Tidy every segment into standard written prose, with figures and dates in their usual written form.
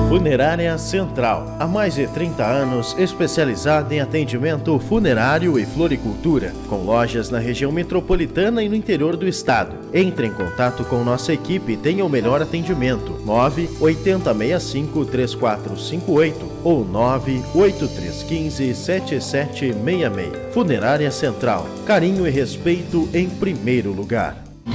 Funerária Central, há mais de 30 anos especializada em atendimento funerário e floricultura, com lojas na região metropolitana e no interior do estado. Entre em contato com nossa equipe e tenha o melhor atendimento. 98065-3458 ou 98315-7766. Funerária Central, carinho e respeito em primeiro lugar.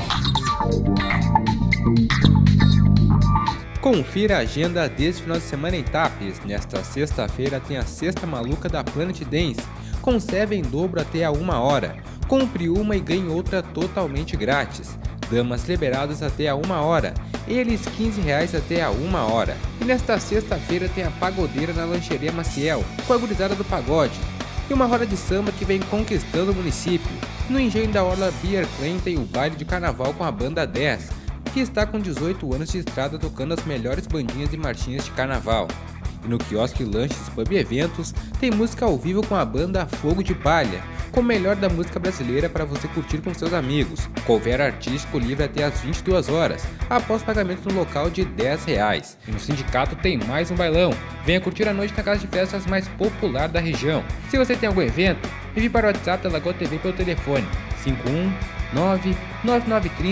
Confira a agenda deste final de semana em Tapes. Nesta sexta-feira tem a Sexta Maluca da Planet Dance, com serva em dobro até a 1h. Compre uma e ganhe outra totalmente grátis. Damas liberadas até a 1h. Eles R$15 até a 1h. E nesta sexta-feira tem a Pagodeira na Lancheria Maciel, com a gurizada do pagode. E uma roda de samba que vem conquistando o município. No engenho da Orla Beer Clan tem o baile de carnaval com a banda 10. Que está com 18 anos de estrada tocando as melhores bandinhas e marchinhas de carnaval. E no quiosque Lanches Pub Eventos tem música ao vivo com a banda Fogo de Palha, com o melhor da música brasileira para você curtir com seus amigos. Cover artístico livre até às 22h, após pagamento no local de R$10. E no sindicato tem mais um bailão. Venha curtir a noite na casa de festas mais popular da região. Se você tem algum evento, envie para o WhatsApp da Lagoa TV pelo telefone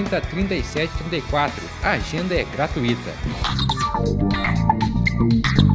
51999303734. A agenda é gratuita.